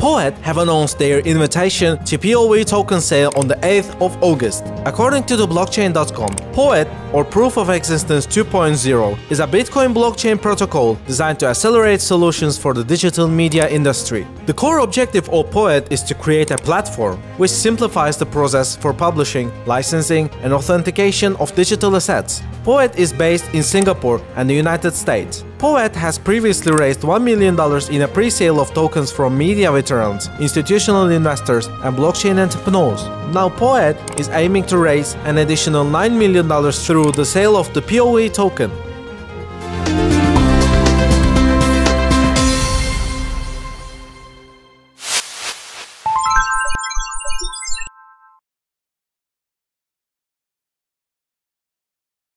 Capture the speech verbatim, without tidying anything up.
POET have announced their invitation to P O E token sale on the eighth of August. According to the blockchain dot com, POET, or Proof of Existence two point oh, is a Bitcoin blockchain protocol designed to accelerate solutions for the digital media industry. The core objective of POET is to create a platform which simplifies the process for publishing, licensing, and authentication of digital assets. POET is based in Singapore and the United States. POET has previously raised one million dollars in a pre-sale of tokens from media veterans, institutional investors, and blockchain entrepreneurs. Now POET is aiming to raise an additional nine million dollars through the sale of the P O E token.